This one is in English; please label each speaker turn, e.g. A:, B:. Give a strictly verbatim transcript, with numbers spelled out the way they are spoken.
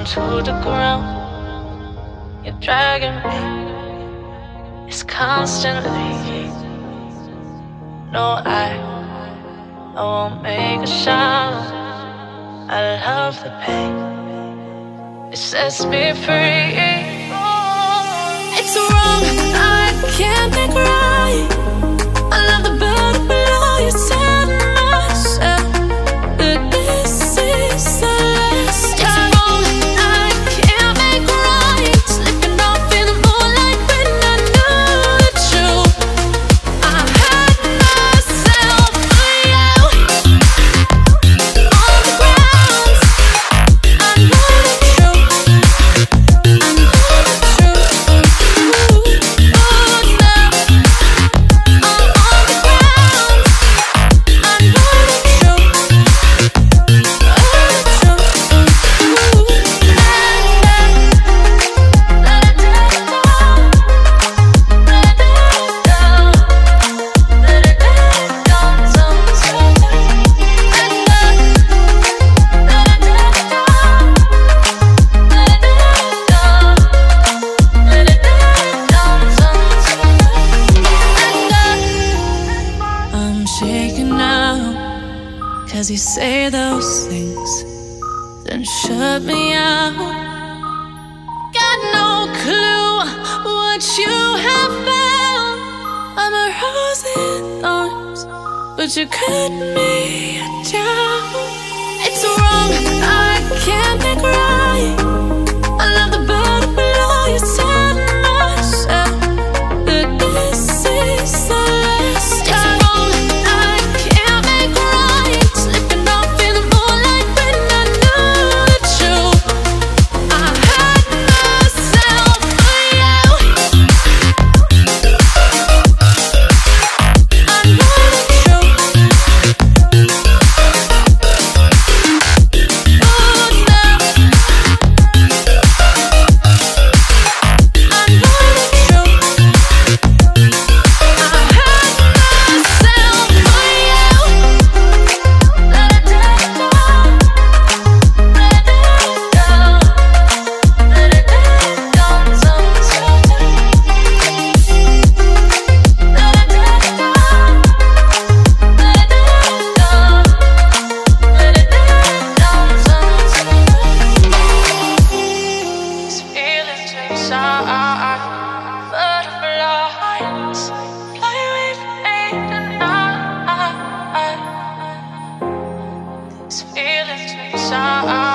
A: to the ground. You're dragging me, it's constantly. No, I, I won't make a sound. I love the pain, it sets me free. It's wrong, I can't think right. I love the bird below you, said myself that this is the last time. It's wrong, I can't make right. Slipping off in the moonlight when I knew the truth. I had myself for you. On the ground, I know the truth. I know the truth. Oh, now I'm on the ground. I know the truth. I'm shaking now, 'cause you say those things, then shut me out. Got no clue what you have found. I'm a rose in thorns, but you cut me down. It's wrong, I can't think right. I love the bird below you, said myself that this is the last time. It's wrong, I can't make right. Slipping off in the moonlight when I knew the truth. I had myself for you. I know the truth. Oh, now I know the truth. I had myself for you. Let it down, let it down, let it down, some certain. Let it down, let it down, let it down, some certain. These feelings inside, butterflies fly away from me tonight. These feelings inside.